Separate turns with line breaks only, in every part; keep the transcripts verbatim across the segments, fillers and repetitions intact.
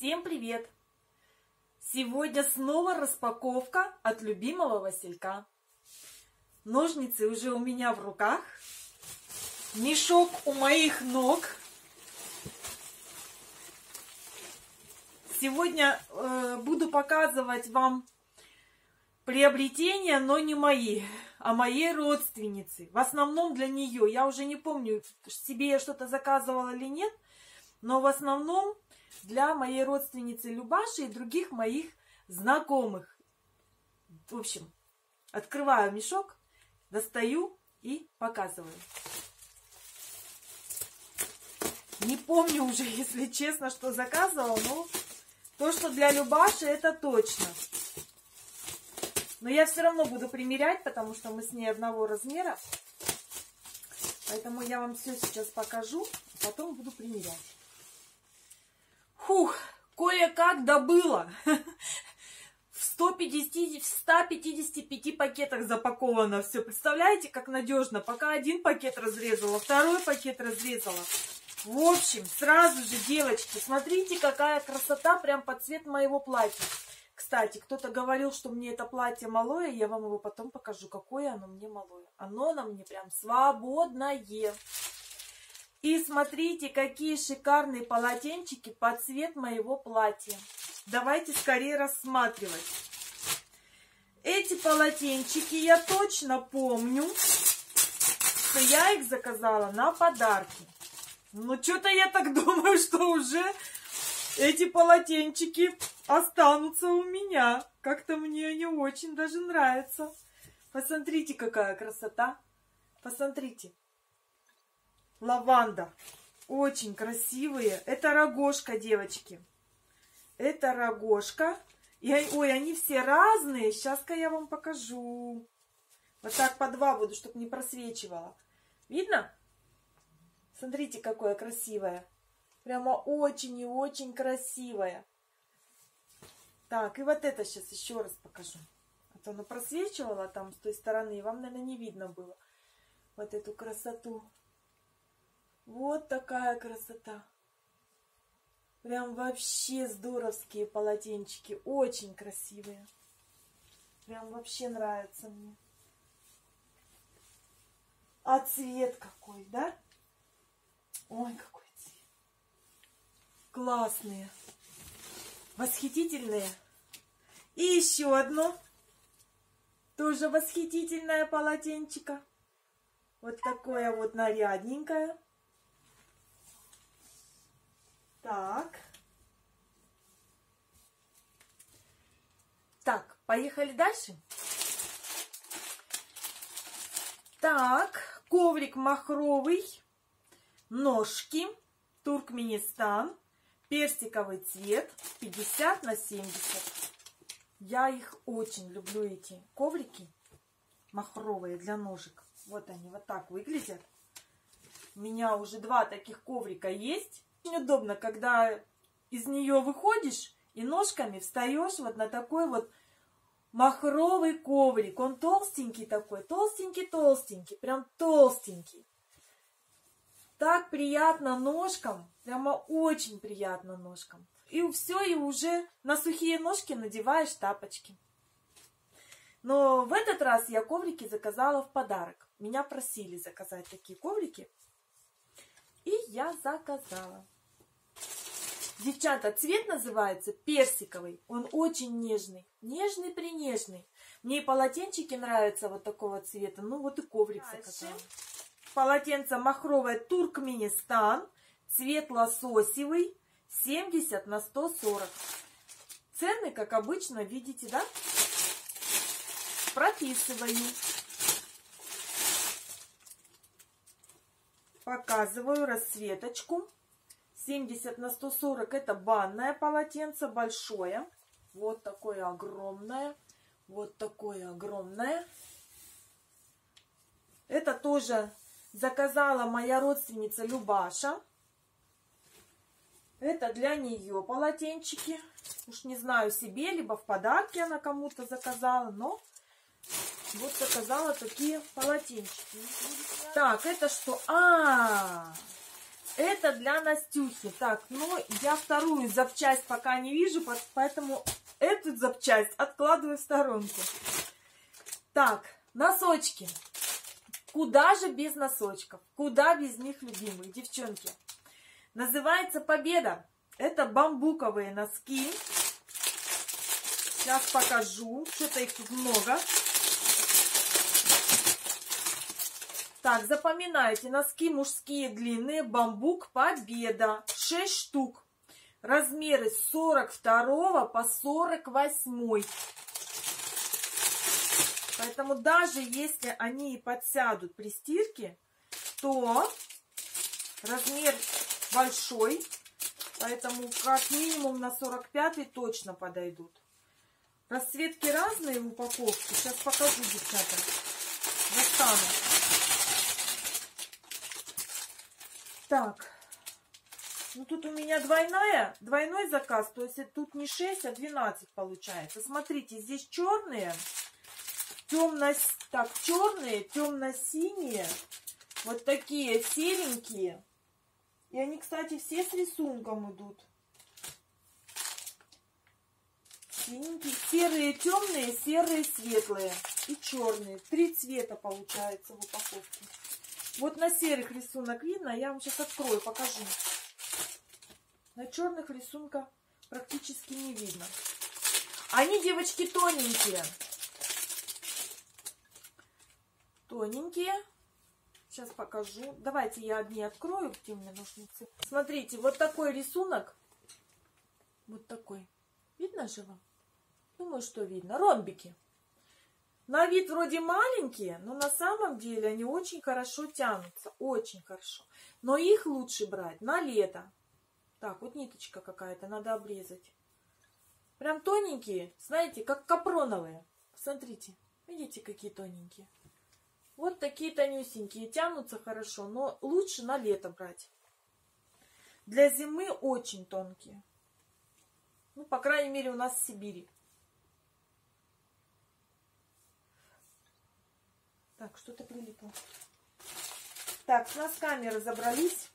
Всем привет! Сегодня снова распаковка от любимого Василька. Ножницы уже у меня в руках. Мешок у моих ног. Сегодня э, буду показывать вам приобретения, но не мои, а моей родственницы. В основном для нее. Я уже не помню, себе я что-то заказывала или нет, но в основном для моей родственницы Любаши и других моих знакомых. В общем, открываю мешок, достаю и показываю. Не помню уже, если честно, что заказывала, но то, что для Любаши, это точно. Но я все равно буду примерять, потому что мы с ней одного размера. Поэтому я вам все сейчас покажу, а потом буду примерять. Фух, кое-как добыла. В ста пятидесяти пяти пакетах запаковано все. Представляете, как надежно? Пока один пакет разрезала, второй пакет разрезала. В общем, сразу же, девочки, смотрите, какая красота, прям под цвет моего платья. Кстати, кто-то говорил, что мне это платье малое, я вам его потом покажу, какое оно мне малое. Оно на мне прям свободное. И смотрите, какие шикарные полотенчики под цвет моего платья. Давайте скорее рассматривать. Эти полотенчики я точно помню, что я их заказала на подарки. Но что-то я так думаю, что уже эти полотенчики останутся у меня. Как-то мне они очень даже нравятся. Посмотрите, какая красота. Посмотрите. Лаванда. Очень красивые. Это рогожка, девочки. Это рогожка. И, ой, они все разные. Сейчас-ка я вам покажу. Вот так по два буду, чтобы не просвечивало. Видно? Смотрите, какое красивое. Прямо очень и очень красивое. Так, и вот это сейчас еще раз покажу. А то оно просвечивало там с той стороны, и вам, наверное, не видно было. Вот эту красоту. Вот такая красота. Прям вообще здоровские полотенчики. Очень красивые. Прям вообще нравится мне. А цвет какой, да? Ой, какой цвет. Классные. Восхитительные. И еще одно. Тоже восхитительное полотенчико. Вот такое вот нарядненькое. Так. Так, поехали дальше. Так, коврик махровый, ножки, Туркменистан, персиковый цвет, пятьдесят на семьдесят. Я их очень люблю, эти коврики махровые для ножек. Вот они вот так выглядят. У меня уже два таких коврика есть. Очень удобно, когда из нее выходишь и ножками встаешь вот на такой вот махровый коврик. Он толстенький такой, толстенький-толстенький, прям толстенький. Так приятно ножкам, прямо очень приятно ножкам. И все, и уже на сухие ножки надеваешь тапочки. Но в этот раз я коврики заказала в подарок. Меня просили заказать такие коврики. И я заказала. Девчата, цвет называется персиковый. Он очень нежный. Нежный-принежный. Мне и полотенчики нравятся вот такого цвета. Ну вот и коврик заказала. Полотенце махровое Туркменистан. Цвет лососевый. семьдесят на сто сорок. Цены, как обычно, видите, да? Прописываю. Показываю расцветочку. семьдесят на сто сорок это банное полотенце, большое. Вот такое огромное. Вот такое огромное. Это тоже заказала моя родственница Любаша. Это для нее полотенчики. Уж не знаю, себе, либо в подарке она кому-то заказала, но вот заказала такие полотенчики. Так, это что? А, Это для Настюхи. Так, но я вторую запчасть пока не вижу, поэтому эту запчасть откладываю в сторонку. Так, носочки. Куда же без носочков? Куда без них, любимых девчонки? Называется Победа. Это бамбуковые носки. Сейчас покажу. Что-то их тут много. Так, запоминайте. Носки мужские длинные. Бамбук Победа. шесть штук. Размеры с сорок второго по сорок восьмой. Поэтому даже если они и подсядут при стирке, то размер большой. Поэтому как минимум на сорок пятый точно подойдут. Расцветки разные в упаковке. Сейчас покажу, девчата. Достану. Так. Ну тут у меня двойная, двойной заказ. То есть тут не шесть, а двенадцать получается. Смотрите, здесь черные. Темно, так, черные, темно-синие. Вот такие серенькие. И они, кстати, все с рисунком идут. Синенькие, серые темные, серые светлые и черные. Три цвета получается в упаковке. Вот на серых рисунок видно, я вам сейчас открою, покажу. На черных рисунка практически не видно. Они, девочки, тоненькие. Тоненькие. Сейчас покажу. Давайте я одни открою, где у меня ножницы. Смотрите, вот такой рисунок. Вот такой. Видно же вам? Думаю, что видно. Ромбики. На вид вроде маленькие, но на самом деле они очень хорошо тянутся. Очень хорошо. Но их лучше брать на лето. Так, вот ниточка какая-то, надо обрезать. Прям тоненькие, знаете, как капроновые. Смотрите, видите, какие тоненькие. Вот такие тонюсенькие, тянутся хорошо, но лучше на лето брать. Для зимы очень тонкие. Ну, по крайней мере, у нас в Сибири. Так, что-то прилипло. Так, с носками разобрались.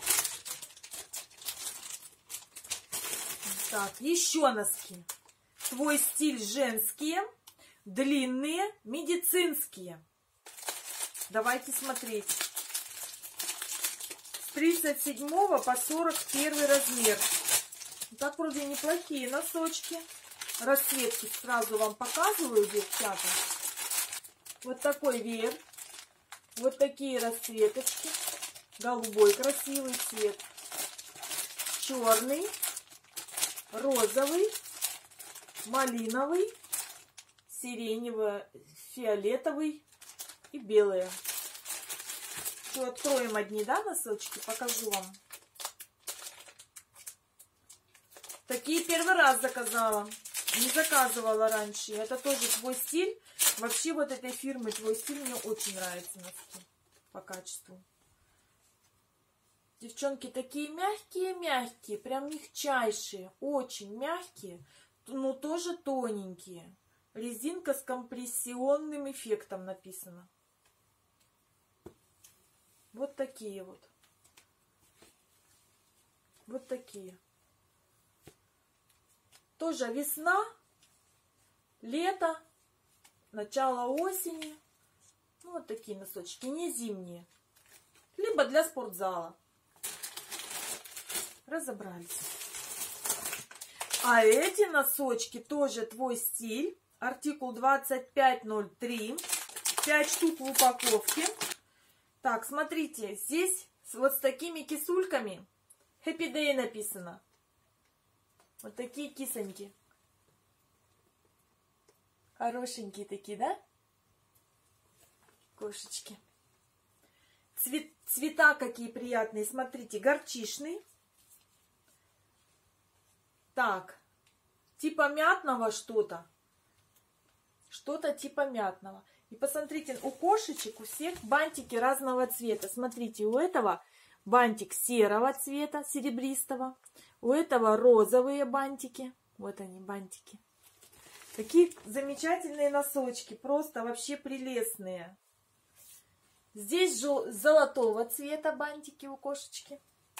Так, еще носки. Твой стиль женские, длинные, медицинские. Давайте смотреть. С тридцать седьмого по сорок первый размер. Так вроде неплохие носочки. Расцветки сразу вам показываю, девчата. Вот такой верх. Вот такие расцветочки. Голубой красивый цвет. Черный. Розовый. Малиновый. Сиреневый. Фиолетовый. И белые. Что, откроем одни, да, носочки? Покажу вам. Такие первый раз заказала. Не заказывала раньше. Это тоже твой стиль. Вообще вот этой фирмы твой стиль мне очень нравится носки по качеству. Девчонки, такие мягкие-мягкие. Прям мягчайшие. Очень мягкие. Но тоже тоненькие. Резинка с компрессионным эффектом написано. Вот такие вот. Вот такие. Тоже весна, лето, начало осени. Ну, вот такие носочки, не зимние. Либо для спортзала. Разобрались. А эти носочки тоже твой стиль. Артикул двадцать пять ноль три. пять штук в упаковке. Так, смотрите, здесь вот с такими кисульками Happy Day написано. Вот такие кисоньки. Хорошенькие такие, да? Кошечки. Цвет, цвета какие приятные. Смотрите, горчичный. Так, типа мятного что-то. Что-то типа мятного. И посмотрите, у кошечек у всех бантики разного цвета. Смотрите, у этого бантик серого цвета, серебристого. У этого розовые бантики. Вот они, бантики. Такие замечательные носочки. Просто вообще прелестные. Здесь золотого цвета бантики у кошечки.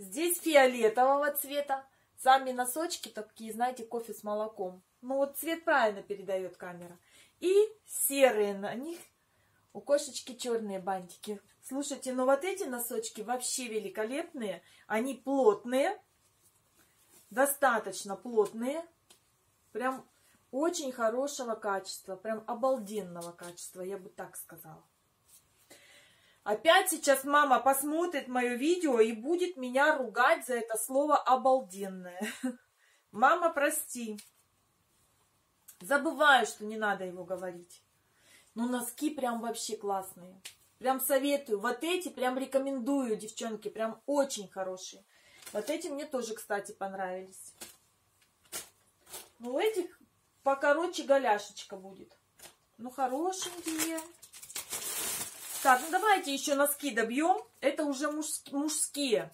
Здесь фиолетового цвета. Сами носочки такие, знаете, кофе с молоком. Ну вот цвет правильно передает камера. И серые на них. У кошечки черные бантики. Слушайте, ну вот эти носочки вообще великолепные. Они плотные. Достаточно плотные. Прям очень хорошего качества. Прям обалденного качества, я бы так сказала. Опять сейчас мама посмотрит мое видео и будет меня ругать за это слово обалденное. Мама, прости. Забываю, что не надо его говорить. Но носки прям вообще классные. Прям советую. Вот эти прям рекомендую, девчонки. Прям очень хорошие. Вот эти мне тоже, кстати, понравились. Ну, у этих покороче голяшечка будет. Ну, хорошенькие. Так, ну давайте еще носки добьем. Это уже мужские.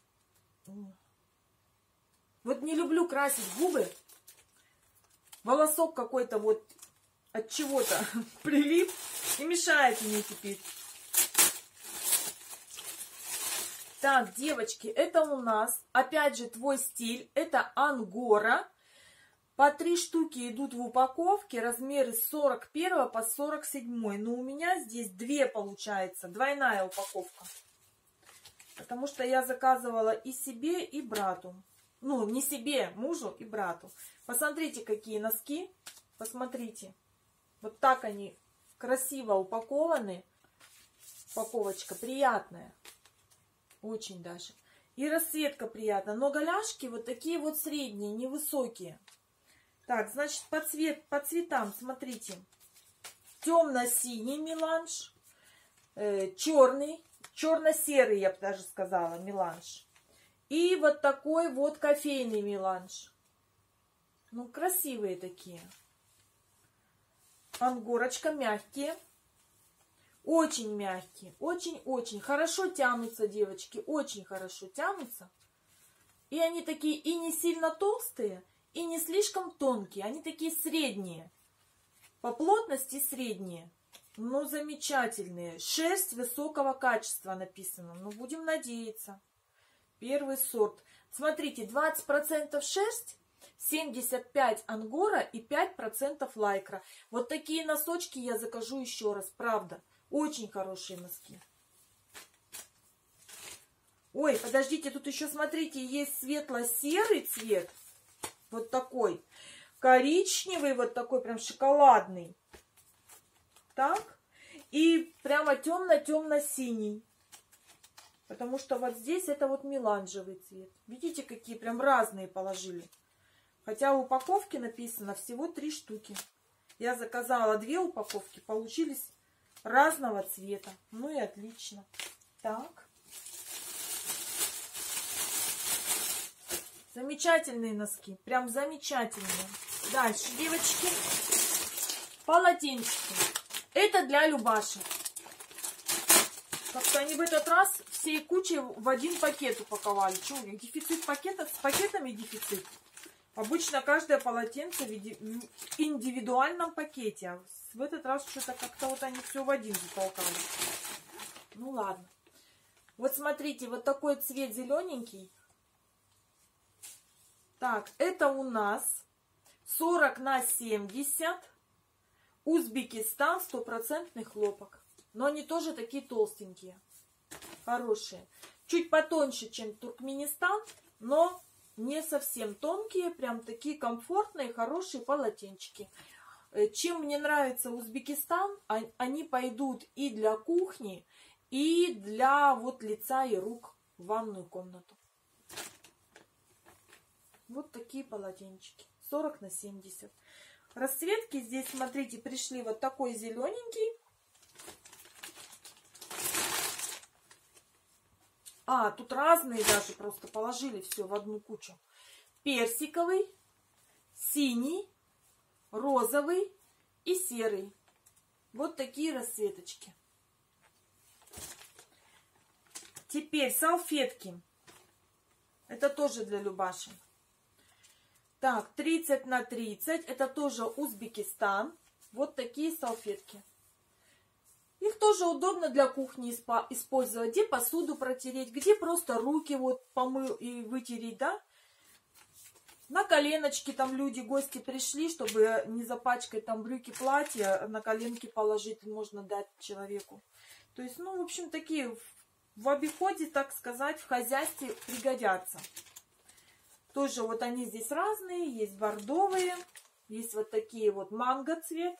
Вот не люблю красить губы. Волосок какой-то вот от чего-то прилип и мешает мне теперь. Так, девочки, это у нас, опять же, твой стиль. Это ангора. По три штуки идут в упаковке, размеры с сорок первого по сорок седьмой. Но у меня здесь две получается, двойная упаковка. Потому что я заказывала и себе, и брату. Ну, не себе, мужу и брату. Посмотрите, какие носки. Посмотрите. Вот так они красиво упакованы. Упаковочка приятная. Очень даже. И расцветка приятная. Но голяшки вот такие вот средние, невысокие. Так, значит, по, цвет, по цветам, смотрите. Темно-синий меланж. Э, черный. Черно-серый, я бы даже сказала, меланж. И вот такой вот кофейный меланж. Ну, красивые такие. Ангорочка мягкие. Очень мягкие. Очень-очень. Хорошо тянутся, девочки. Очень хорошо тянутся. И они такие и не сильно толстые, и не слишком тонкие. Они такие средние. По плотности средние. Ну, замечательные. Шерсть высокого качества написано. Ну, будем надеяться. Первый сорт. Смотрите, двадцать процентов шерсть, семьдесят пять процентов ангора и пять процентов лайкра. Вот такие носочки я закажу еще раз. Правда. Очень хорошие носки. Ой, подождите, тут еще, смотрите, есть светло-серый цвет. Вот такой. Коричневый, вот такой прям шоколадный. Так. И прямо темно-темно-синий. Потому что вот здесь это вот меланжевый цвет. Видите, какие прям разные положили. Хотя в упаковке написано всего три штуки. Я заказала две упаковки, получились разного цвета. Ну и отлично. Так. Замечательные носки. Прям замечательные. Дальше, девочки. Полотенчики. Это для Любаши. Как-то они в этот раз всей кучей в один пакет упаковали. Чего у них дефицит пакетов? С пакетами дефицит. Обычно каждое полотенце в индивидуальном пакете. А в этот раз что-то как-то вот они все в один затолкали. Ну ладно. Вот смотрите, вот такой цвет зелененький. Так, это у нас сорок на семьдесят. Узбекистан, стопроцентный хлопок. Но они тоже такие толстенькие. Хорошие. Чуть потоньше, чем Туркменистан, но не совсем тонкие. Прям такие комфортные, хорошие полотенчики. Чем мне нравится Узбекистан, они пойдут и для кухни, и для вот лица и рук в ванную комнату. Вот такие полотенчики. сорок на семьдесят. Расцветки здесь, смотрите, пришли вот такой зелененький. А, тут разные даже просто положили все в одну кучу. Персиковый, синий, розовый и серый. Вот такие расцветочки. Теперь салфетки. Это тоже для Любаши. Так, тридцать на тридцать. Это тоже Узбекистан. Вот такие салфетки. Их тоже удобно для кухни использовать, где посуду протереть, где просто руки вот помыл и вытереть, да. На коленочки там люди, гости пришли, чтобы не запачкать там брюки, платья, на коленки положить можно дать человеку. То есть, ну, в общем, такие в обиходе, так сказать, в хозяйстве пригодятся. Тоже вот они здесь разные, есть бордовые, есть вот такие вот манго цвет,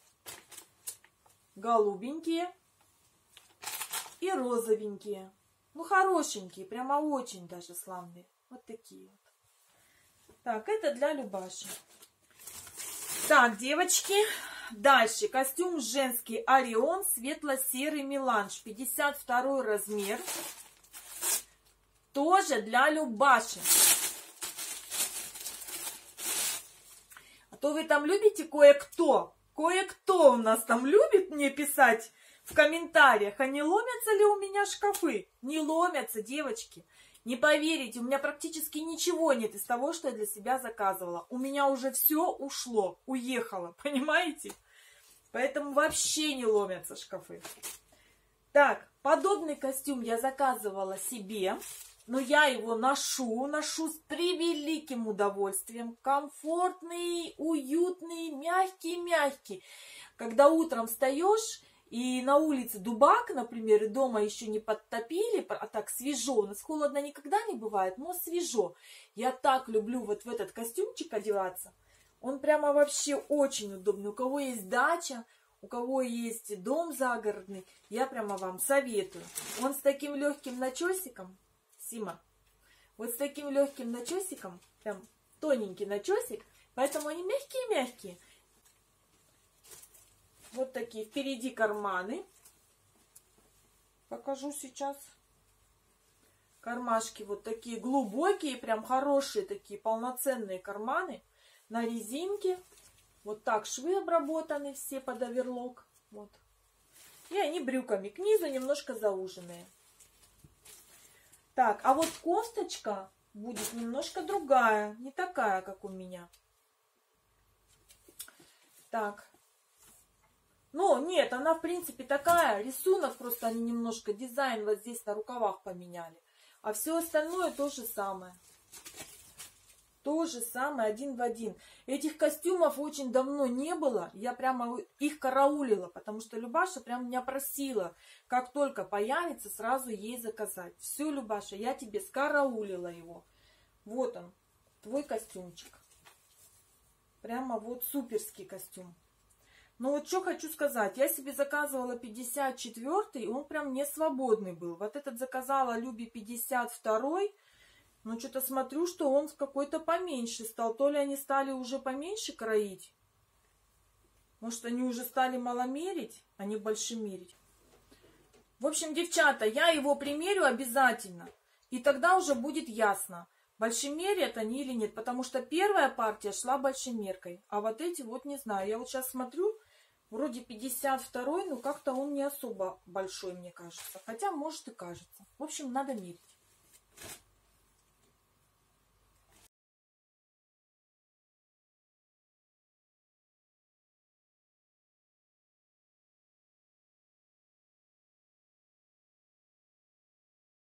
голубенькие и розовенькие. Ну, хорошенькие, прямо очень даже славные. Вот такие вот. Так, это для Любаши. Так, девочки, дальше. Костюм женский Орион, светло-серый меланж, пятьдесят второй размер. Тоже для Любаши. А то вы там любите кое-кто. Кое-кто у нас там любит мне писать в комментариях, а не ломятся ли у меня шкафы? Не ломятся, девочки. Не поверите, у меня практически ничего нет из того, что я для себя заказывала. У меня уже все ушло, уехало, понимаете? Поэтому вообще не ломятся шкафы. Так, подобный костюм я заказывала себе, но я его ношу, ношу с превеликим удовольствием. Комфортный, уютный, мягкий-мягкий. Когда утром встаешь... И на улице дубак, например, и дома еще не подтопили, а так свежо. У нас холодно никогда не бывает, но свежо. Я так люблю вот в этот костюмчик одеваться. Он прямо вообще очень удобный. У кого есть дача, у кого есть дом загородный, я прямо вам советую. Он с таким легким начесиком, Сима, вот с таким легким начесиком, прям тоненький начесик, поэтому они мягкие-мягкие. Вот такие впереди карманы. Покажу сейчас. Кармашки вот такие глубокие, прям хорошие такие полноценные карманы. На резинке. Вот так швы обработаны все под оверлок. Вот. И они брюками к низу немножко зауженные. Так, а вот кофточка будет немножко другая. Не такая, как у меня. Так. Ну, нет, она, в принципе, такая. Рисунок просто они немножко, дизайн вот здесь на рукавах поменяли. А все остальное то же самое. То же самое, один в один. Этих костюмов очень давно не было. Я прямо их караулила, потому что Любаша прям меня просила, как только появится, сразу ей заказать. Все, Любаша, я тебе скараулила его. Вот он, твой костюмчик. Прямо вот суперский костюм. Но вот что хочу сказать, я себе заказывала пятьдесят четвёртый, он прям не свободный был. Вот этот заказала Любе пятьдесят второй, но что-то смотрю, что он какой-то поменьше стал. То ли они стали уже поменьше кроить, может они уже стали маломерить, а не большемерить. В общем, девчата, я его примерю обязательно, и тогда уже будет ясно, большемерят они или нет, потому что первая партия шла большемеркой, а вот эти вот не знаю. Я вот сейчас смотрю, вроде пятьдесят второй, но как-то он не особо большой, мне кажется. Хотя, может, и кажется. В общем, надо мерить.